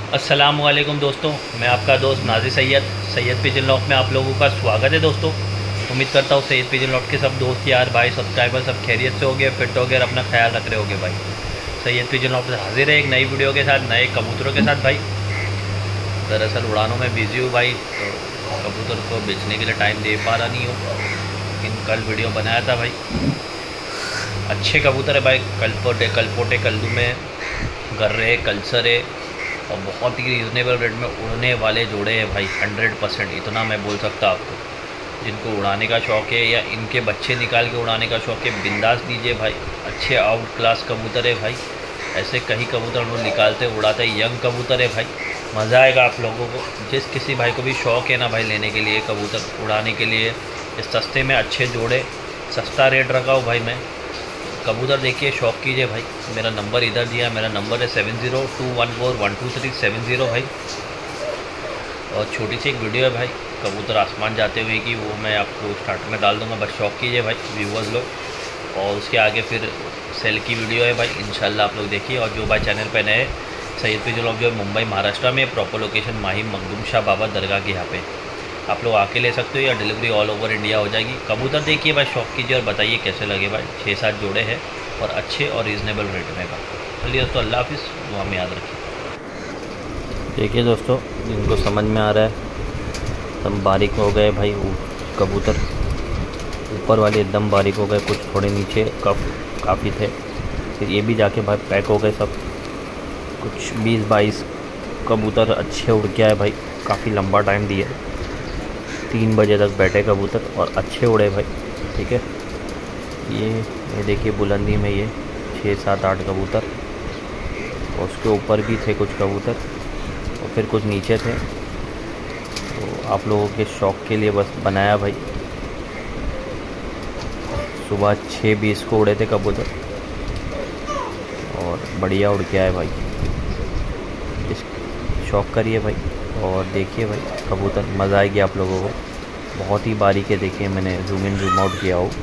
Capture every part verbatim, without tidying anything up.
अस्सलामुअलैकुम दोस्तों, मैं आपका दोस्त नाज़ी सैयद सैयद पिजन लॉक में आप लोगों का स्वागत है। दोस्तों, उम्मीद करता हूँ सैयद पिजन लॉक के सब दोस्त यार भाई सब्सक्राइबर सब खैरियत से हो गए, फिट हो गए और अपना ख्याल रख रहे होगे भाई। सैयद पिजन लॉक से हाजिर है एक नई वीडियो के साथ, नए कबूतरों के साथ भाई। दरअसल उड़ानों में बिज़ी हूँ भाई, तो कबूतर को बेचने के लिए टाइम दे पा रहा नहीं हूँ, लेकिन कल वीडियो बनाया था भाई। अच्छे कबूतर है भाई, कलपोटे कलपोटे कल्लू में गर्रे कल्सरे और बहुत ही रीज़नेबल रेट में उड़ने वाले जोड़े हैं भाई। हंड्रेड परसेंट इतना मैं बोल सकता आपको। जिनको उड़ाने का शौक़ है या इनके बच्चे निकाल के उड़ाने का शौक़ है, बिंदास दीजिए भाई। अच्छे आउट क्लास कबूतर है भाई, ऐसे कई कबूतर हम लोग निकालते उड़ाते हैं। यंग कबूतर है भाई, मज़ा आएगा आप लोगों को। जिस किसी भाई को भी शौक़ है ना भाई लेने के लिए कबूतर उड़ाने के लिए, इस सस्ते में अच्छे जोड़े, सस्ता रेट रखा हो भाई। मैं कबूतर देखिए, शौक़ कीजिए भाई। मेरा नंबर इधर दिया, मेरा नंबर है seven zero two one four one two three seven zero भाई। और छोटी सी एक वीडियो है भाई कबूतर आसमान जाते हुए की, वो मैं आपको स्टार्ट में डाल दूँगा, बस शौक़ कीजिए भाई व्यूवर्स लोग। और उसके आगे फिर सेल की वीडियो है भाई, इंशाल्लाह आप लोग देखिए। और जो भाई चैनल पर नए, सैयद पिजन लॉक जो है मुंबई महाराष्ट्र में, प्रॉपर लोकेशन माहिम मखदूम शाह बाबा दरगाह के यहाँ पे आप लोग आके ले सकते हो, या डिलीवरी ऑल ओवर इंडिया हो जाएगी। कबूतर देखिए भाई, शौक़ कीजिए और बताइए कैसे लगे भाई। छः सात जोड़े हैं और अच्छे और रीज़नेबल रेट में का। चलिए दोस्तों, अल्लाह हाफिज़, वो हमें याद रखिए। देखिए दोस्तों, जिनको समझ में आ रहा है, एकदम बारीक हो गए भाई कबूतर। ऊपर वाले एकदम बारीक हो गए, कुछ थोड़े नीचे कफ काफ़ी थे, फिर ये भी जाके भाई पैक हो गए सब। कुछ बीस बाईस कबूतर अच्छे उड़ के आए भाई, काफ़ी लंबा टाइम दिया, तीन बजे तक बैठे कबूतर और अच्छे उड़े भाई। ठीक है, ये ये देखिए बुलंदी में ये छः सात आठ कबूतर, और उसके ऊपर भी थे कुछ कबूतर और फिर कुछ नीचे थे। तो आप लोगों के शौक़ के लिए बस बनाया भाई। सुबह छः बीस को उड़े थे कबूतर और बढ़िया उड़ के आए भाई। इस शौक़ करिए भाई और देखिए भाई कबूतर, मज़ा आएगी आप लोगों को। बहुत ही बारीक है, देखिए मैंने जूम इन जूम आउट किया हो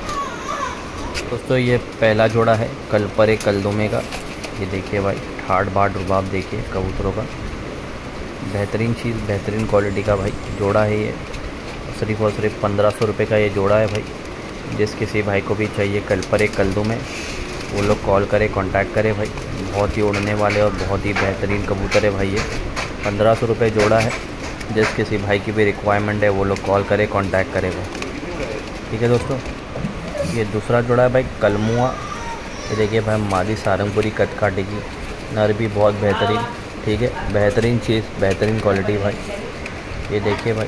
दोस्तों। ये पहला जोड़ा है कल परे कलदुमे का। ये देखिए भाई, ठाट बाट रुबाब देखिए कबूतरों का, बेहतरीन चीज़, बेहतरीन क्वालिटी का भाई जोड़ा है ये। सिर्फ और सिर्फ पंद्रह सौ रुपये का ये जोड़ा है भाई। जिस किसी भाई को भी चाहिए कल परे कलदुमे, वो लोग कॉल करें, कांटेक्ट करें भाई। बहुत ही उड़ने वाले और बहुत ही बेहतरीन कबूतर है भाई ये। पंद्रह सौ रुपये जोड़ा है। जिस किसी भाई की भी रिक्वायरमेंट है वो लोग कॉल करें, कांटेक्ट करें भाई। ठीक है दोस्तों, ये दूसरा जोड़ा है भाई कलमुआ। ये देखिए भाई, मादी सारंगपुरी कटकाटी की, नर भी बहुत बेहतरीन। ठीक है, बेहतरीन चीज़, बेहतरीन क्वालिटी भाई। ये देखिए भाई,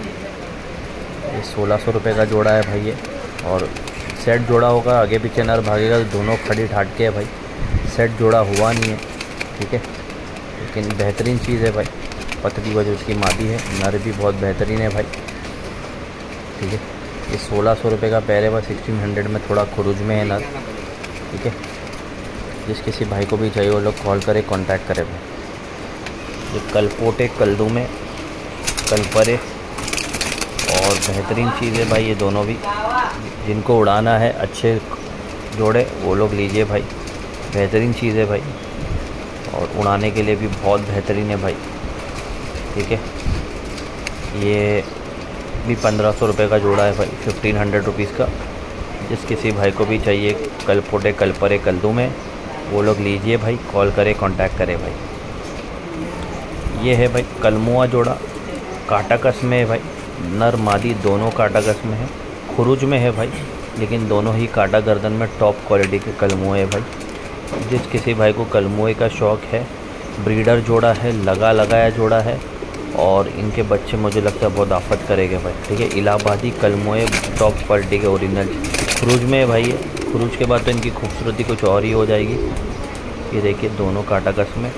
ये सोलह सौ रुपये का जोड़ा है भाई ये। और सेट जोड़ा होगा, आगे पीछे नर भागेगा तो दोनों खड़ी ठाट के है भाई। सेट जोड़ा हुआ नहीं है, ठीक है, लेकिन बेहतरीन चीज़ है भाई। पतली वजह उसकी मादी है, नर भी बहुत बेहतरीन है भाई। ठीक है, ये सोलह सौ रुपये का पैर है भाई, सिक्सटीन हंड्रेड में थोड़ा खुरुज में है नर। ठीक है, जिस किसी भाई को भी चाहिए वो लोग कॉल करें, कांटेक्ट करें भाई। ये कलपोटे कलदुमे कलपरे और बेहतरीन चीज़ है भाई ये दोनों भी। जिनको उड़ाना है अच्छे जोड़े वो लोग लीजिए भाई, बेहतरीन चीज़ है भाई और उड़ाने के लिए भी बहुत बेहतरीन है भाई। ठीक है, ये भी पंद्रह सौ रुपये का जोड़ा है भाई, फिफ्टीन हंड्रेड रुपीज़ का। जिस किसी भाई को भी चाहिए कलपोटे कलपरे कलदुमे, वो लोग लीजिए भाई, कॉल करें, कांटेक्ट करें भाई। ये है भाई कलमुआ जोड़ा, काटा कस में है भाई। नर मादी दोनों काटा कस में है, खुरुज में है भाई, लेकिन दोनों ही काटा गर्दन में टॉप क्वालिटी के कलमुए है भाई। जिस किसी भाई को कलमुए का शौक़ है, ब्रीडर जोड़ा है, लगा लगाया जोड़ा है, और इनके बच्चे मुझे लगता है बहुत आफत करेंगे भाई। ठीक है, इलाहाबादी कलमुए टॉप क्वालिटी के ओरिजिनल खुरुज में है भाई ये। खुरुज के बाद तो इनकी खूबसूरती कुछ और ही हो जाएगी। ये देखिए दोनों काटा कस में।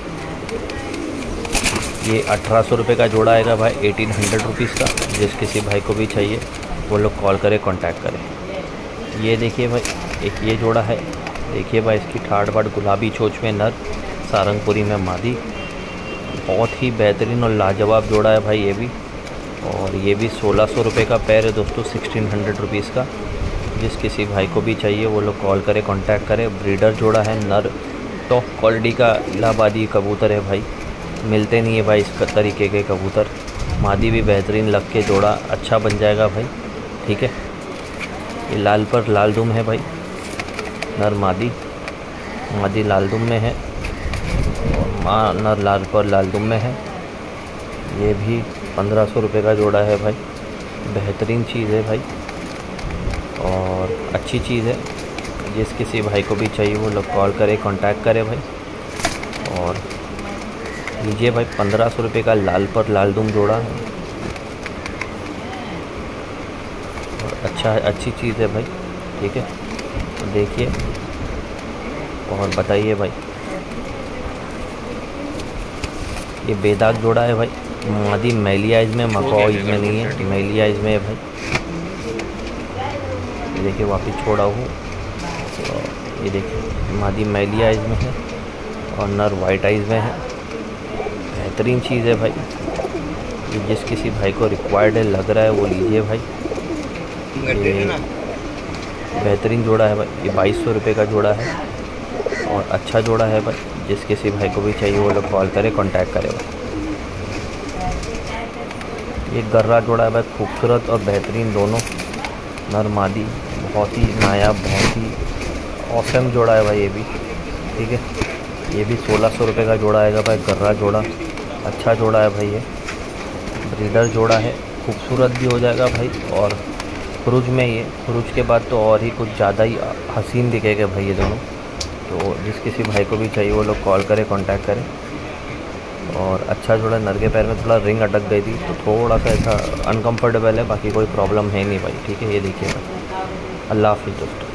ये अठारह सौ रुपये का जोड़ा आएगा भाई, एटीन हंड्रेड रुपीज़ का। जिस किसी भाई को भी चाहिए वो लोग कॉल करें, कांटेक्ट करें। ये देखिए भाई, एक ये जोड़ा है, देखिए भाई इसकी ठाट बाट गुलाबी चोंच में नर, सारंगपुरी में मादी। बहुत ही बेहतरीन और लाजवाब जोड़ा है भाई ये भी। और ये भी सोलह सौ रुपये का पैर है दोस्तों, सिक्सटीन हंड्रेड रुपीज़ का। जिस किसी भाई को भी चाहिए वो लोग कॉल करें, कांटेक्ट करें। ब्रीडर जोड़ा है, नर टॉप क्वालिटी का इलाहाबादी कबूतर है भाई। मिलते नहीं है भाई इस तरीके के कबूतर। मादी भी बेहतरीन लग के जोड़ा अच्छा बन जाएगा भाई, ठीक है। ये लाल पर लाल दुम है भाई, नर मादी, मादी लाल दुम में है और माँ नर लाल पर लाल दुम में है। ये भी पंद्रह सौ रुपये का जोड़ा है भाई, बेहतरीन चीज़ है भाई और अच्छी चीज़ है। जिस किसी भाई को भी चाहिए वो लोग कॉल करे, कांटेक्ट करे भाई और लीजिए भाई। पंद्रह सौ रुपये का लाल पर लाल दुम जोड़ा है और अच्छा है, अच्छी चीज़ है भाई, ठीक है। तो देखिए और बताइए भाई। ये बेदाग जोड़ा है भाई, मादी मैली आइज में, मकॉइज में नहीं है, मैली आइज में है भाई। ये देखिए वापस छोड़ा हूँ, ये देखिए मादी मैली आइज में है और नर वाइट आइज में है। बेहतरीन चीज़ है भाई, ये जिस किसी भाई को रिक्वायर्ड है लग रहा है वो लीजिए भाई। ये बेहतरीन जोड़ा है भाई, ये बाईस सौ रुपये का जोड़ा है और अच्छा जोड़ा है भाई। जिस किसी भाई को भी चाहिए वो लोग कॉल करे, कांटेक्ट करे भाई। ये गर्रा जोड़ा है भाई, खूबसूरत और बेहतरीन दोनों, नर मादी, बहुत ही नायाब, बहुत ही ऑसम जोड़ा है भाई ये भी, ठीक है। ये भी सोलह सौ रुपये का जोड़ा आएगा भाई, गर्रा जोड़ा, अच्छा जोड़ा है भाई। ये ब्रीडर जोड़ा है, खूबसूरत भी हो जाएगा भाई और खुरुज में, ये खुरुज के बाद तो और ही कुछ ज़्यादा ही हसीन दिखेगा भाई ये दोनों। तो जिस किसी भाई को भी चाहिए वो लोग कॉल करें, कांटेक्ट करें और अच्छा जोड़ा। नर के पैर में थोड़ा रिंग अटक गई थी तो थोड़ा सा ऐसा अनकंफर्टेबल है, बाकी कोई प्रॉब्लम है नहीं भाई, ठीक है। ये देखिए भाई, अल्लाह हाफिज़ दोस्तों।